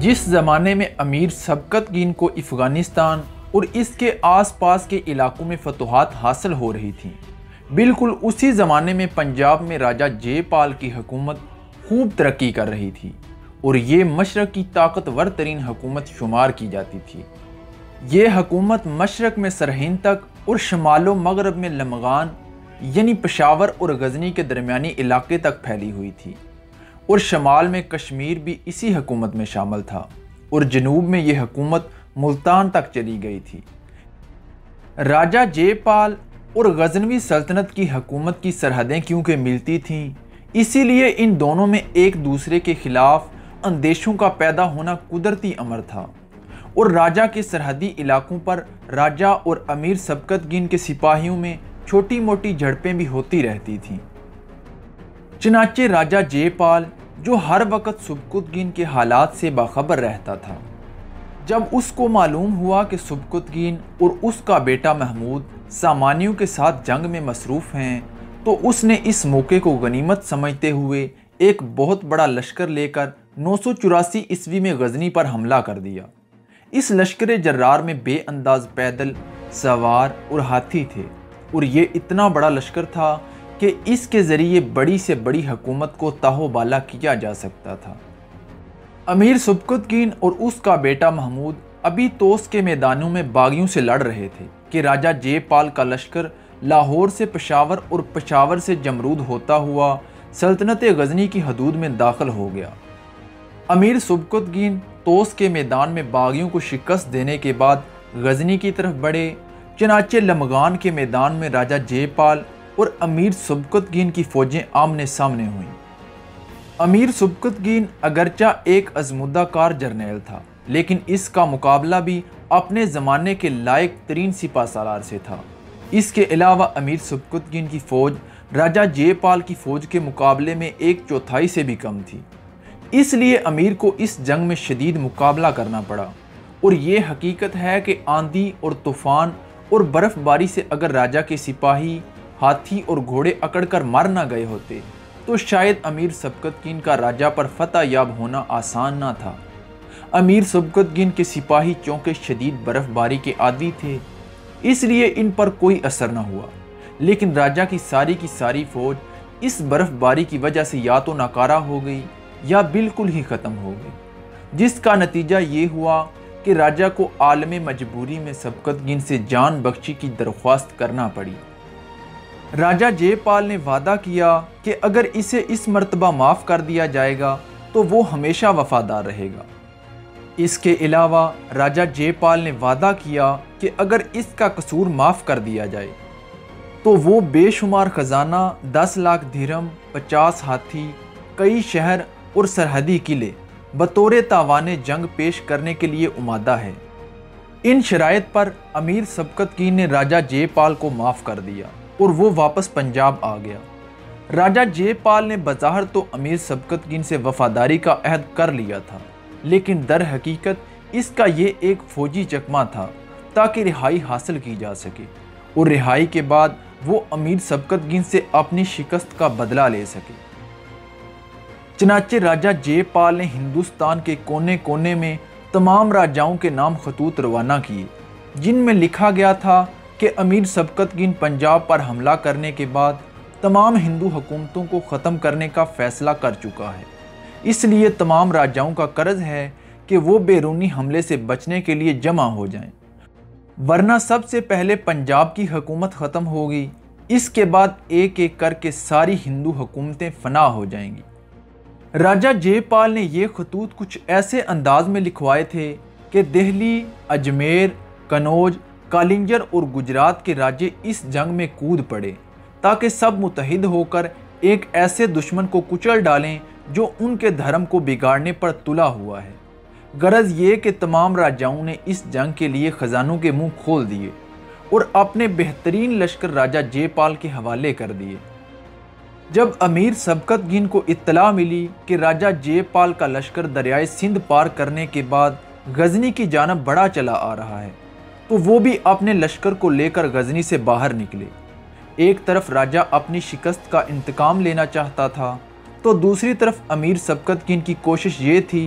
जिस ज़माने में अमीर सबकतगीन को अफ़गानिस्तान और इसके आसपास के इलाकों में फतूहात हासिल हो रही थीं, बिल्कुल उसी ज़माने में पंजाब में राजा जयपाल की हुकूमत खूब तरक्की कर रही थी और ये मशरक़ की ताकतवर तरीन हुकूमत शुमार की जाती थी। ये हुकूमत मशरक़ में सरहिंद तक और शमालो मगरब में लमगान यानी पेशावर और गजनी के दरमियानी इलाके तक फैली हुई थी और शमाल में कश्मीर भी इसी हुकूमत में शामिल था और जनूब में यह हुकूमत मुल्तान तक चली गई थी। राजा जयपाल और गजनवी सल्तनत की हुकूमत की सरहदें क्योंकि मिलती थीं, इसीलिए इन दोनों में एक दूसरे के खिलाफ अंदेशों का पैदा होना कुदरती अमर था और राजा के सरहदी इलाकों पर राजा और अमीर सबकतगीन के सिपाहियों में छोटी मोटी झड़पें भी होती रहती थीं। चनाचे राजा जयपाल, जो हर वक्त सबकतगीन के हालात से बाखबर रहता था, जब उसको मालूम हुआ कि सबकतगीन और उसका बेटा महमूद सामानियों के साथ जंग में मसरूफ़ हैं, तो उसने इस मौके को गनीमत समझते हुए एक बहुत बड़ा लश्कर लेकर 984 ईस्वी में गजनी पर हमला कर दिया। इस लश्कर जर्रार में बेअंदाज पैदल, सवार और हाथी थे और ये इतना बड़ा लश्कर था कि इसके ज़रिए बड़ी से बड़ी हुकूमत को ताहोबाला किया जा सकता था। अमीर सबकतगीन और उसका बेटा महमूद अभी तोस के मैदानों में बागियों से लड़ रहे थे कि राजा जयपाल का लश्कर लाहौर से पेशावर और पेशावर से जमरूद होता हुआ सल्तनत गजनी की हदूद में दाखिल हो गया। अमीर सबकतगीन तोस के मैदान में बागियों को शिकस्त देने के बाद गजनी की तरफ बढ़े। चनाचे लमगान के मैदान में राजा जयपाल और अमीर सबकतगीन की फ़ौजें आमने सामने हुईं। अमीर सबकतगीन अगरचा एक अज़मुद्दाकार जर्नैल था, लेकिन इसका मुकाबला भी अपने ज़माने के लायक तरीन सिपा सालार से था। इसके अलावा अमीर सबकतगीन की फ़ौज राजा जयपाल की फ़ौज के मुकाबले में 1/4 से भी कम थी। इसलिए अमीर को इस जंग में शदीद मुकाबला करना पड़ा और ये हकीकत है कि आंधी और तूफ़ान और बर्फ़बारी से अगर राजा के सिपाही, हाथी और घोड़े अकड़कर मर न गए होते तो शायद अमीर सबकतगीन का राजा पर फतह याब होना आसान ना था। अमीर सबकतगीन के सिपाही चूँकि शदीद बर्फ़बारी के आदी थे, इसलिए इन पर कोई असर न हुआ, लेकिन राजा की सारी फ़ौज इस बर्फ़बारी की वजह से या तो नाकारा हो गई या बिल्कुल ही ख़त्म हो गई, जिसका नतीजा ये हुआ कि राजा को आलम मजबूरी में सबकतगीन से जान बख्शी की दरख्वास्त करना पड़ी। राजा जयपाल ने वादा किया कि अगर इसे इस मर्तबा माफ़ कर दिया जाएगा तो वो हमेशा वफादार रहेगा। इसके अलावा राजा जयपाल ने वादा किया कि अगर इसका कसूर माफ़ कर दिया जाए तो वो बेशुमार ख़जाना, 10 लाख दिरहम, 50 हाथी, कई शहर और सरहदी किले बतौर तावाने जंग पेश करने के लिए उमादा है। इन शराइत पर अमीर सबकतगीन ने राजा जयपाल को माफ़ कर दिया और वो वापस पंजाब आ गया। राजा जयपाल ने बज़ाहिर तो अमीर सबकतगीन से वफादारी का अहद कर लिया था, लेकिन दर हकीकत इसका ये एक फ़ौजी चकमा था ताकि रिहाई हासिल की जा सके और रिहाई के बाद वो अमीर सबकतगीन से अपनी शिकस्त का बदला ले सके। चनाचे राजा जयपाल ने हिंदुस्तान के कोने कोने में तमाम राजाओं के नाम खतूत रवाना किए, जिनमें लिखा गया था कि अमीर सबकतगीन पंजाब पर हमला करने के बाद तमाम हिंदू हुकूमतों को ख़त्म करने का फ़ैसला कर चुका है, इसलिए तमाम राजाओं का कर्ज है कि वो बैरूनी हमले से बचने के लिए जमा हो जाएं, वरना सबसे पहले पंजाब की हुकूमत ख़त्म होगी, इसके बाद एक एक करके सारी हिंदू हुकूमतें फना हो जाएंगी। राजा जयपाल ने ये खतूत कुछ ऐसे अंदाज में लिखवाए थे कि दिल्ली, अजमेर, कनौज, कालिंजर और गुजरात के राज्य इस जंग में कूद पड़े ताकि सब मुत्तहिद होकर एक ऐसे दुश्मन को कुचल डालें जो उनके धर्म को बिगाड़ने पर तुला हुआ है। गरज ये कि तमाम राजाओं ने इस जंग के लिए ख़जानों के मुंह खोल दिए और अपने बेहतरीन लश्कर राजा जयपाल के हवाले कर दिए। जब अमीर सबकतगीन को इत्तला मिली कि राजा जयपाल का लश्कर दरियाए सिंध पार करने के बाद गजनी की जानब बढ़ा चला आ रहा है, तो वो भी अपने लश्कर को लेकर गजनी से बाहर निकले। एक तरफ राजा अपनी शिकस्त का इंतकाम लेना चाहता था, तो दूसरी तरफ अमीर सबकतगीन की कोशिश ये थी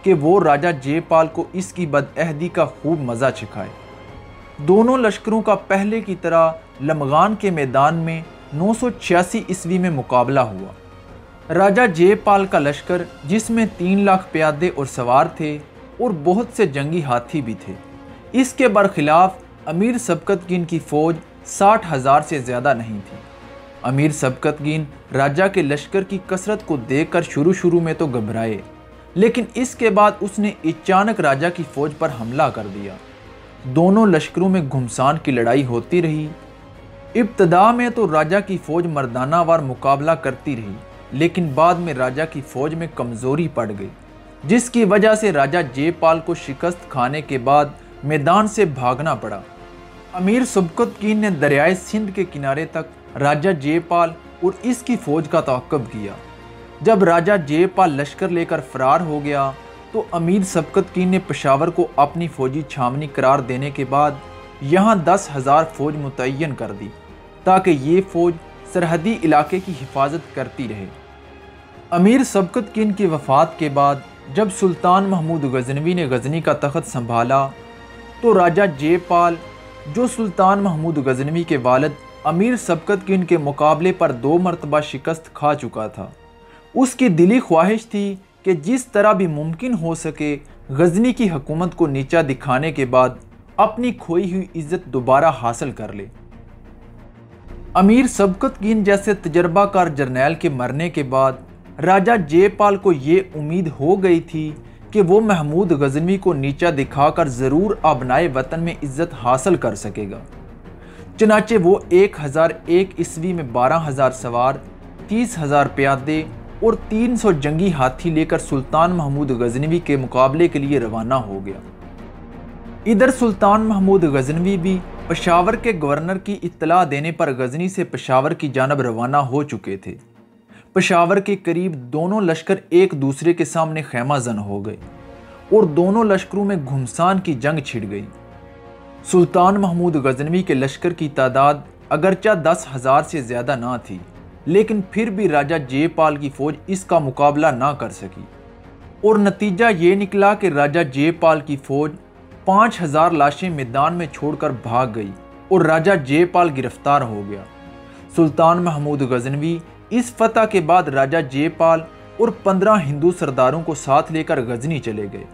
कि वो राजा जयपाल को इसकी बदअहदी का खूब मज़ा चखाए। दोनों लश्करों का पहले की तरह लमगान के मैदान में 986 ईस्वी में मुकाबला हुआ। राजा जयपाल का लश्कर, जिसमें 3 लाख प्यादे और सवार थे और बहुत से जंगी हाथी भी थे, इसके बरखिलाफ अमीर सबकतगीन की फ़ौज 60,000 से ज़्यादा नहीं थी। अमीर सबकतगीन राजा के लश्कर की कसरत को देखकर शुरू में तो घबराए, लेकिन इसके बाद उसने अचानक राजा की फ़ौज पर हमला कर दिया। दोनों लश्करों में घुमसान की लड़ाई होती रही। इब्तदा में तो राजा की फ़ौज मर्दानावार मुकाबला करती रही, लेकिन बाद में राजा की फ़ौज में कमज़ोरी पड़ गई, जिसकी वजह से राजा जयपाल को शिकस्त खाने के बाद मैदान से भागना पड़ा। अमीर सबकतगीन ने दरियाए सिंध के किनारे तक राजा जयपाल और इसकी फ़ौज का ताक़ब किया। जब राजा जयपाल लश्कर लेकर फरार हो गया तो अमीर सबकतगीन ने पेशावर को अपनी फ़ौजी छावनी करार देने के बाद यहाँ 10,000 फ़ौज मुतय्यन कर दी, ताकि ये फ़ौज सरहदी इलाके की हिफाजत करती रहे। अमीर सबकतगीन की वफ़ात के बाद जब सुल्तान महमूद गज़नवी ने गज़नी का तख्त संभाला तो राजा जयपाल, जो सुल्तान महमूद गज़नवी के वालिद अमीर सबकतगीन के मुकाबले पर 2 मरतबा शिकस्त खा चुका था, उसकी दिली ख्वाहिश थी कि जिस तरह भी मुमकिन हो सके गज़नी की हुकूमत को नीचा दिखाने के बाद अपनी खोई हुई इज्जत दोबारा हासिल कर ले। अमीर सबकतगीन जैसे तजर्बाकार जर्नैल के मरने के बाद राजा जयपाल को ये उम्मीद हो गई थी कि वो महमूद गज़नवी को नीचा दिखाकर ज़रूर अबनाए वतन में इज्जत हासिल कर सकेगा। चनाचे वो 1001 ईस्वी में 12,000 सवार, 30,000 प्यादे और 300 जंगी हाथी लेकर सुल्तान महमूद गज़नवी के मुकाबले के लिए रवाना हो गया। इधर सुल्तान महमूद गज़नवी भी पेशावर के गवर्नर की इत्तला देने पर गज़नी से पेशावर की जानब रवाना हो चुके थे। पेशावर के करीब दोनों लश्कर एक दूसरे के सामने खैमा जन हो गए और दोनों लश्करों में घुमसान की जंग छिड़ गई। सुल्तान महमूद गज़नवी के लश्कर की तादाद अगरचा 10,000 से ज़्यादा ना थी, लेकिन फिर भी राजा जयपाल की फ़ौज इसका मुकाबला ना कर सकी और नतीजा ये निकला कि राजा जयपाल की फ़ौज 5,000 लाशें मैदान में छोड़कर भाग गई और राजा जयपाल गिरफ्तार हो गया। सुल्तान महमूद गज़नवी इस फतह के बाद राजा जयपाल और 15 हिंदू सरदारों को साथ लेकर गज़नी चले गए।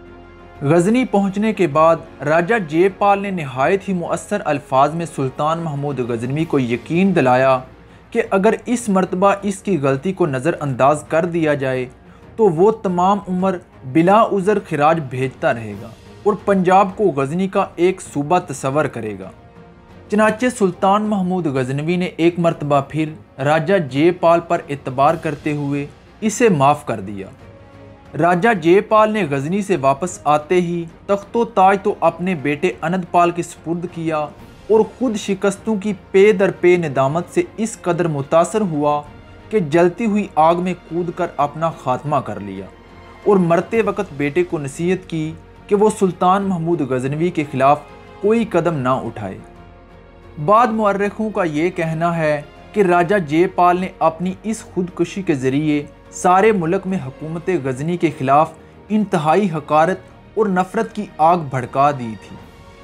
गज़नी पहुंचने के बाद राजा जयपाल ने नहायत ही मुअस्सर अल्फाज में सुल्तान महमूद गज़नवी को यकीन दिलाया कि अगर इस मर्तबा इसकी गलती को नज़रअंदाज कर दिया जाए तो वो तमाम उम्र बिला उज़र खिराज भेजता रहेगा और पंजाब को गज़नी का एक सूबा तस्वर करेगा। चनाचे सुल्तान महमूद गज़नवी ने एक मर्तबा फिर राजा जयपाल पर एतबार करते हुए इसे माफ़ कर दिया। राजा जयपाल ने गज़नी से वापस आते ही तख्तो ताज तो अपने बेटे अनदपाल के सुपुर्द किया और ख़ुद शिकस्तों की पे दर पे निदामत से इस कदर मुतासर हुआ कि जलती हुई आग में कूद कर अपना खात्मा कर लिया और मरते वक्त बेटे को नसीहत की कि वो सुल्तान महमूद गज़नवी के ख़िलाफ़ कोई कदम ना उठाए। बाद मुअर्रिखों का ये कहना है कि राजा जयपाल ने अपनी इस खुदकुशी के ज़रिए सारे मुल्क में हुकूमत गज़नी के ख़िलाफ़ इंतहाई हकारत और नफ़रत की आग भड़का दी थी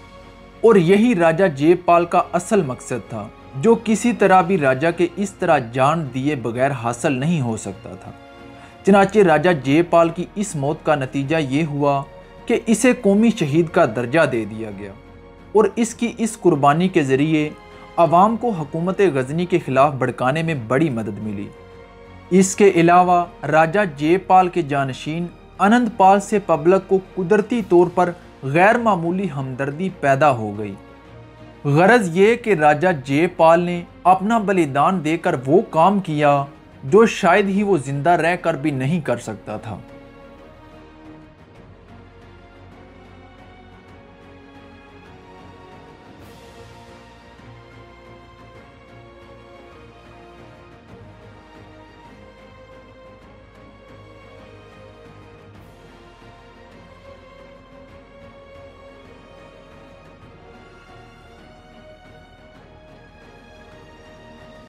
और यही राजा जयपाल का असल मकसद था, जो किसी तरह भी राजा के इस तरह जान दिए बगैर हासिल नहीं हो सकता था। चनाचे राजा जयपाल की इस मौत का नतीजा ये हुआ कि इसे कौमी शहीद का दर्जा दे दिया गया और इसकी इस कुर्बानी के ज़रिए अवाम को हुकूमत गज़नी के ख़िलाफ़ भड़काने में बड़ी मदद मिली। इसके अलावा राजा जयपाल के जानशीन अनंतपाल से पब्लिक को कुदरती तौर पर गैर मामूली हमदर्दी पैदा हो गई। गरज ये कि राजा जयपाल ने अपना बलिदान देकर वो काम किया जो शायद ही वो जिंदा रहकर भी नहीं कर सकता था।